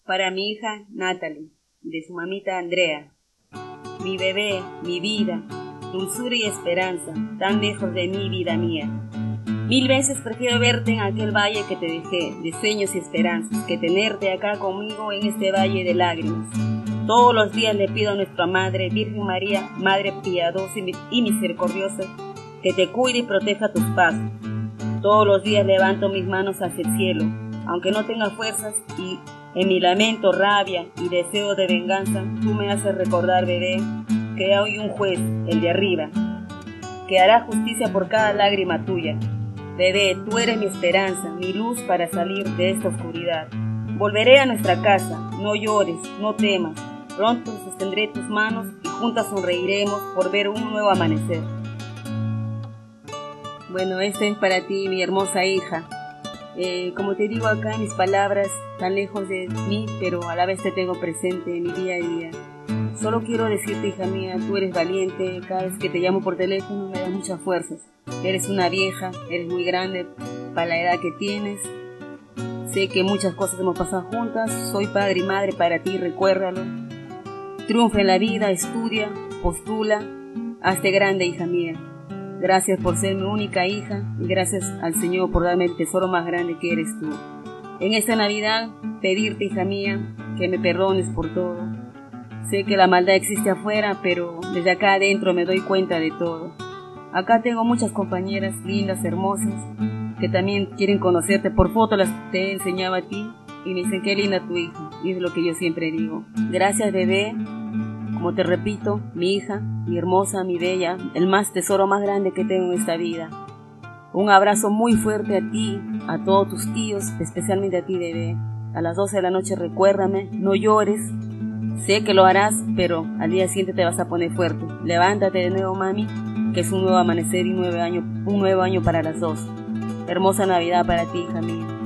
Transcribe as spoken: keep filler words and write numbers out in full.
Para mi hija Natalie, de su mamita Andrea. Mi bebé, mi vida, dulzura y esperanza, tan lejos de mi vida mía. Mil veces prefiero verte en aquel valle que te dejé, de sueños y esperanzas, que tenerte acá conmigo en este valle de lágrimas. Todos los días le pido a nuestra Madre, Virgen María, Madre piadosa y misericordiosa, que te cuide y proteja tus pasos. Todos los días levanto mis manos hacia el cielo, aunque no tenga fuerzas, y en mi lamento, rabia y deseo de venganza, tú me haces recordar, bebé, que hay un juez, el de arriba, que hará justicia por cada lágrima tuya. Bebé, tú eres mi esperanza, mi luz para salir de esta oscuridad. Volveré a nuestra casa, no llores, no temas, pronto sostendré tus manos y juntas sonreiremos por ver un nuevo amanecer. Bueno, este es para ti, mi hermosa hija. Eh, como te digo acá en mis palabras, tan lejos de mí, pero a la vez te tengo presente en mi día a día. Solo quiero decirte, hija mía, tú eres valiente, cada vez que te llamo por teléfono me das muchas fuerzas. Eres una vieja, eres muy grande para la edad que tienes. Sé que muchas cosas hemos pasado juntas, soy padre y madre para ti, recuérdalo. Triunfa en la vida, estudia, postula, hazte grande, hija mía. Gracias por ser mi única hija y gracias al Señor por darme el tesoro más grande que eres tú. En esta Navidad, pedirte, hija mía, que me perdones por todo. Sé que la maldad existe afuera, pero desde acá adentro me doy cuenta de todo. Acá tengo muchas compañeras lindas, hermosas, que también quieren conocerte. Por foto las te he enseñado a ti y me dicen qué linda tu hija. Y es lo que yo siempre digo. Gracias, bebé. Como te repito, mi hija, mi hermosa, mi bella, el más tesoro más grande que tengo en esta vida. Un abrazo muy fuerte a ti, a todos tus tíos, especialmente a ti, bebé. A las doce de la noche recuérdame, no llores. Sé que lo harás, pero al día siguiente te vas a poner fuerte. Levántate de nuevo, mami, que es un nuevo amanecer y un nuevo año, un nuevo año para las dos. Hermosa Navidad para ti, hija mía.